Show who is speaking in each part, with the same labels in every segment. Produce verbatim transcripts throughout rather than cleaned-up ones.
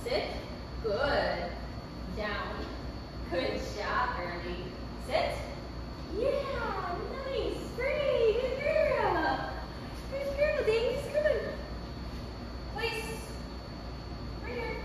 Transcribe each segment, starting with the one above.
Speaker 1: Sit. Good. Down. Good job, Birdie. Sit. Yeah, nice. Great. Good girl. Good girl, Daisy. Good. Place. Right here.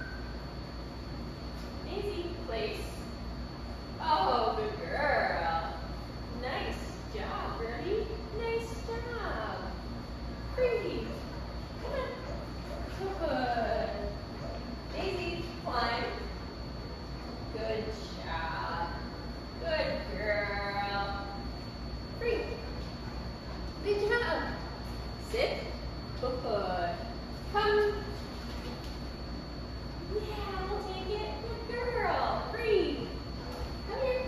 Speaker 1: Daisy, place. Oh, good girl. Nice job, Birdie. Nice job. Pretty. Come on. Good. Daisy, climb. Good job. Good girl. Free. Good job. Sit. Good. Come. Yeah, we'll take it. Good girl. Free. Come here.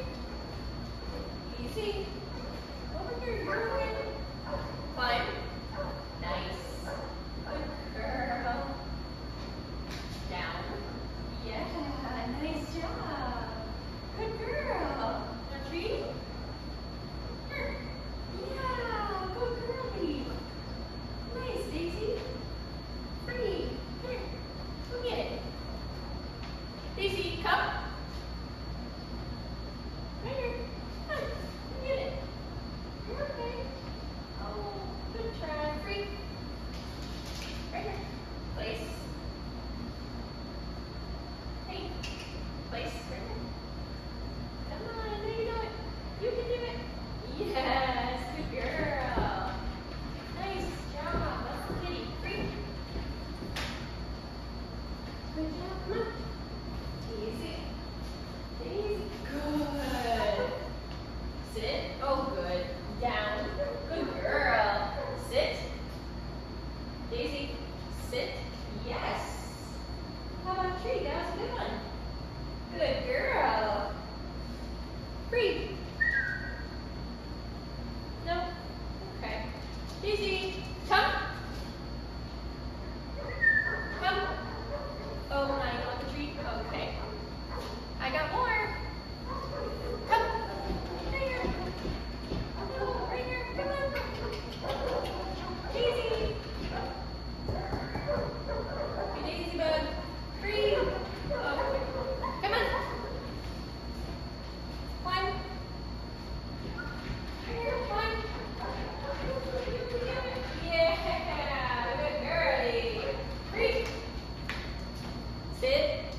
Speaker 1: Easy. Over here. You're in. Climb. Nice. Good girl. Down. Yeah, nice job. Good girl. Now tree. Here. Yeah, good girlie. Nice, Daisy. Free. Here. Go get it. Daisy, come. Right here. Come. Go get it. You're okay. Oh, good try. Free. Right here. Place. Hey. Place. Right here. Come on. I know you know it. You can do it. Yes. Good girl. Nice job. That's the kitty. Free. Good job. Come on. Easy. Easy. Good. Sit. Oh, good. Down. Good girl. Sit. Daisy. Sit. Yes. How about tree? That was a good one. Good girl. Free. No. Okay. Daisy, come. Come. Oh, my, you want the treat? Okay. I got more. Come. Right here. No, right here. Come on. Daisy. Hey, Daisy bug. Free. Oh. Come on. Climb. Right here. Climb. Yeah. Good girlie. Free. Sit.